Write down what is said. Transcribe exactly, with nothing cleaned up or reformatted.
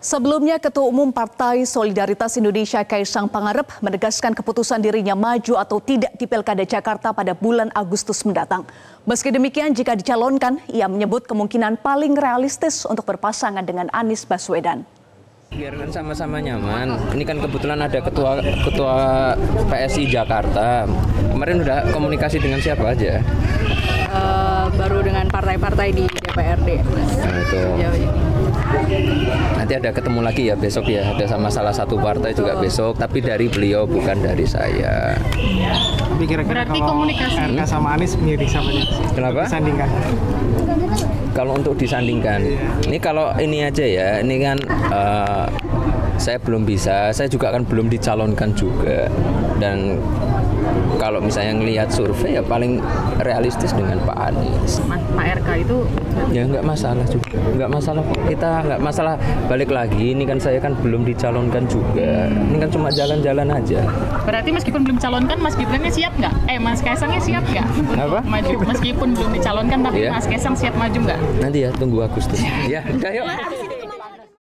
Sebelumnya, Ketua Umum Partai Solidaritas Indonesia Kaisang Pangarep menegaskan keputusan dirinya maju atau tidak di Pilkada Jakarta pada bulan Agustus mendatang. Meski demikian, jika dicalonkan, ia menyebut kemungkinan paling realistis untuk berpasangan dengan Anies Baswedan. Biarkan sama-sama nyaman. Ini kan kebetulan ada ketua ketua P S I Jakarta. Kemarin udah komunikasi dengan siapa aja? Uh, baru dengan partai-partai di D P R D. Nah, itu. Sejauh ini. Nanti ada ketemu lagi ya besok ya. Ada sama salah satu partai juga besok. Tapi dari beliau bukan dari saya. Tapi kira-kira Berarti kalau komunikasi. R K sama Anies milih siapa nih? Kenapa? Disandingkan. Kalau untuk disandingkan, ini kalau ini aja ya, ini kan uh, saya belum bisa, saya juga kan belum dicalonkan juga. Dan kalau misalnya ngelihat survei ya paling realistis dengan Pak Anies. Pak R K itu Ya nggak masalah juga, nggak masalah kok. Kita nggak masalah, balik lagi, ini kan saya kan belum dicalonkan juga. Ini kan cuma jalan-jalan aja. Berarti meskipun belum dicalonkan, Mas Gibrannya siap nggak? Eh, Mas Kaisangnya siap nggak? Apa? Maju. Meskipun belum dicalonkan, tapi Iya. Mas Kaisang siap maju nggak? Nanti ya tunggu Agustus. Ya, udah yuk.